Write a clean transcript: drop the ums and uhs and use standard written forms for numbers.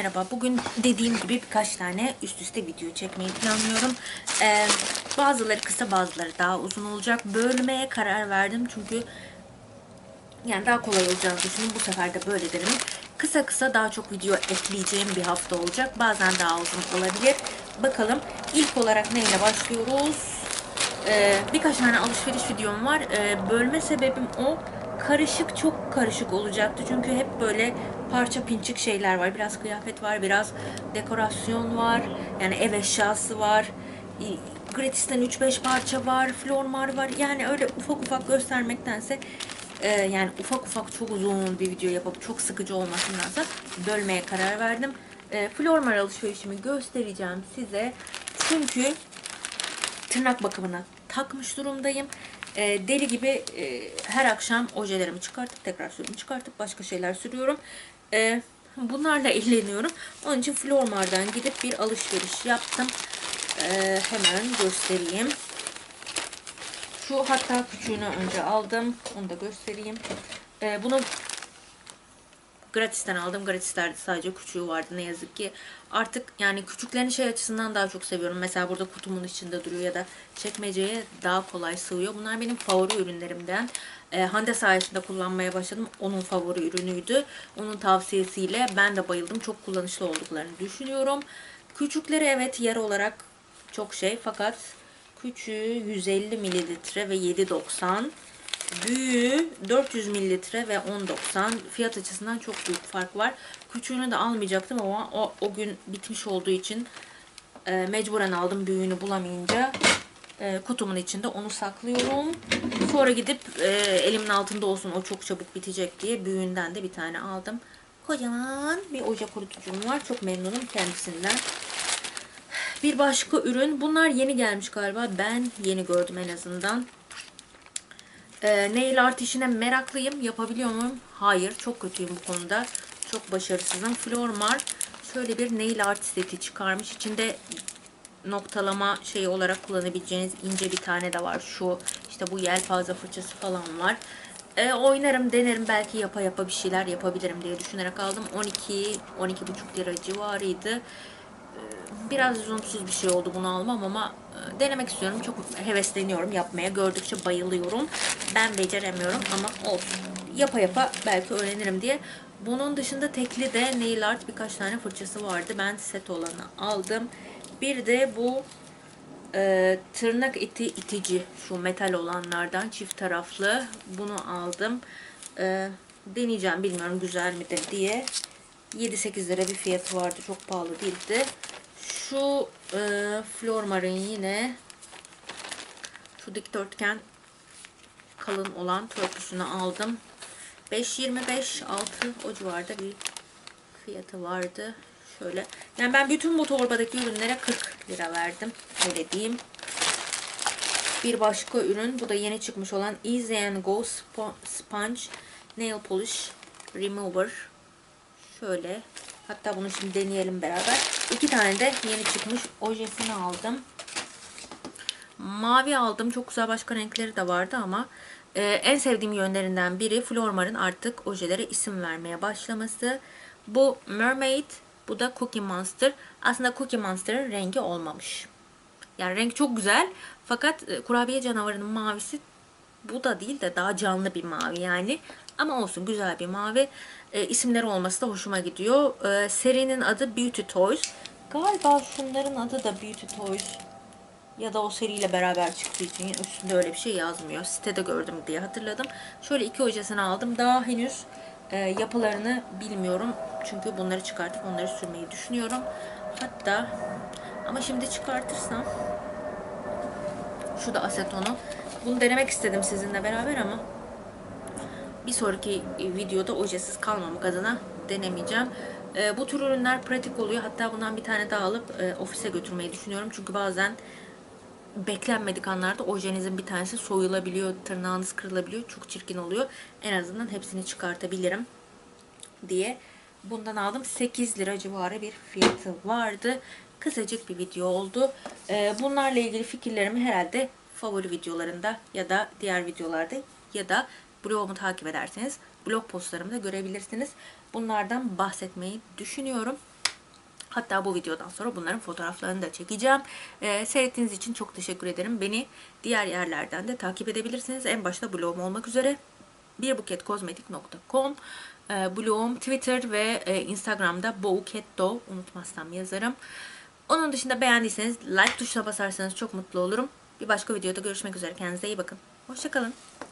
merhaba. Bugün dediğim gibi birkaç tane üst üste video çekmeyi planlıyorum. Bazıları kısa, bazıları daha uzun olacak. Bölmeye karar verdim çünkü yani daha kolay olacağını düşündüm. Bu sefer de böyle derim. Kısa kısa daha çok video ekleyeceğim bir hafta olacak. Bazen daha uzun olabilir. Bakalım ilk olarak neyle başlıyoruz? Birkaç tane alışveriş videom var. Bölme sebebim o. Karışık, çok karışık olacaktı. Çünkü hep böyle parça pinçik şeyler var. Biraz kıyafet var, biraz dekorasyon var. Yani ev eşyası var. Gratis'ten 3-5 parça var. Flormar var. Yani öyle ufak ufak göstermektense yani ufak ufak çok uzun bir video yapıp çok sıkıcı olmasındansa bölmeye karar verdim. Flormar alışverişimi göstereceğim size. Çünkü tırnak bakımına takmış durumdayım. Deli gibi her akşam ojelerimi çıkartıp tekrar sürüyorum. Çıkartıp başka şeyler sürüyorum. Bunlarla ilgileniyorum. Onun için Flormar'dan gidip bir alışveriş yaptım. Hemen göstereyim. Şu hatta küçüğünü önce aldım. Onu da göstereyim. Bunu Gratis'ten aldım. Gratislerde sadece küçüğü vardı ne yazık ki. Artık yani küçüklerini şey açısından daha çok seviyorum. Mesela burada kutumun içinde duruyor ya da çekmeceye daha kolay sığıyor. Bunlar benim favori ürünlerimden. Hande sayesinde kullanmaya başladım. Onun favori ürünüydü. Onun tavsiyesiyle ben de bayıldım. Çok kullanışlı olduklarını düşünüyorum. Küçükleri evet yer olarak çok şey fakat küçüğü 150 mililitre ve 7,90. Büyüğü 400 mililitre ve 10,90. Fiyat açısından çok büyük fark var. Küçüğünü de almayacaktım ama o gün bitmiş olduğu için mecburen aldım büyüğünü bulamayınca. Kutumun içinde onu saklıyorum. Sonra gidip elimin altında olsun o çok çabuk bitecek diye büyüğünden de bir tane aldım. Kocaman bir oje kurutucum var. Çok memnunum kendisinden. Bir başka ürün. Bunlar yeni gelmiş galiba. Ben yeni gördüm en azından. Nail art işine meraklıyım. Yapabiliyor muyum? Hayır. Çok kötüyüm bu konuda. Çok başarısızım. Flormar şöyle bir nail art seti çıkarmış. İçinde noktalama şeyi olarak kullanabileceğiniz ince bir tane de var. Şu işte bu yelpaze fırçası falan var. Oynarım, denerim. Belki yapa bir şeyler yapabilirim diye düşünerek aldım. 12-12,5 lira civarıydı. Biraz lüzumsuz bir şey oldu bunu almam ama denemek istiyorum. Çok hevesleniyorum yapmaya. Gördükçe bayılıyorum. Ben beceremiyorum ama olsun. Yapa belki öğrenirim diye. Bunun dışında tekli de nail art birkaç tane fırçası vardı. Ben set olanı aldım. Bir de bu tırnak itici, şu metal olanlardan çift taraflı. Bunu aldım. Deneyeceğim, bilmiyorum güzel midir diye. 7-8 lira bir fiyatı vardı. Çok pahalı değildi. Şu Flormar'ın yine şu dikdörtgen kalın olan törpüsünü aldım. 5.25 6 o civarda bir fiyatı vardı. Şöyle. Yani ben bütün bu torbadaki ürünlere 40 lira verdim. Öyle diyeyim. Bir başka ürün. Bu da yeni çıkmış olan Easy and Go Sponge Nail Polish Remover. Şöyle. Hatta bunu şimdi deneyelim beraber. 2 tane de yeni çıkmış ojesini aldım. Mavi aldım. Çok güzel başka renkleri de vardı ama en sevdiğim yönlerinden biri Flormar'ın artık ojelere isim vermeye başlaması. Bu Mermaid, bu da Cookie Monster. Aslında Cookie Monster'ın rengi olmamış. Yani renk çok güzel fakat kurabiye canavarının mavisi bu da değil de daha canlı bir mavi yani. Ama olsun, güzel bir mavi. İsimleri olması da hoşuma gidiyor. Serinin adı Beauty Toys. Galiba şunların adı da Beauty Toys. Ya da o seriyle beraber çıktığı için üstünde öyle bir şey yazmıyor. Sitede gördüm diye hatırladım. Şöyle 2 ojesini aldım. Daha henüz yapılarını bilmiyorum. Çünkü bunları çıkartıp onları sürmeyi düşünüyorum. Hatta ama şimdi çıkartırsam şu da asetonu. Bunu denemek istedim sizinle beraber ama bir sonraki videoda ojesiz kalmamak adına denemeyeceğim. Bu tür ürünler pratik oluyor. Hatta bundan bir tane daha alıp ofise götürmeyi düşünüyorum. Çünkü bazen beklenmedik anlarda ojenizin bir tanesi soyulabiliyor, tırnağınız kırılabiliyor. Çok çirkin oluyor. En azından hepsini çıkartabilirim diye bundan aldım. 8 lira civarı bir fiyatı vardı. Kısacık bir video oldu. Bunlarla ilgili fikirlerimi herhalde favori videolarında ya da diğer videolarda ya da blogumu takip ederseniz blog postlarımda görebilirsiniz. Bunlardan bahsetmeyi düşünüyorum. Hatta bu videodan sonra bunların fotoğraflarını da çekeceğim. Seyrettiğiniz için çok teşekkür ederim. Beni diğer yerlerden de takip edebilirsiniz. En başta blogum olmak üzere birbuketkozmetik.com, blogum, Twitter ve Instagram'da bouketto, unutmazsam yazarım. Onun dışında beğendiyseniz like tuşuna basarsanız çok mutlu olurum. Bir başka videoda görüşmek üzere. Kendinize iyi bakın. Hoşça kalın.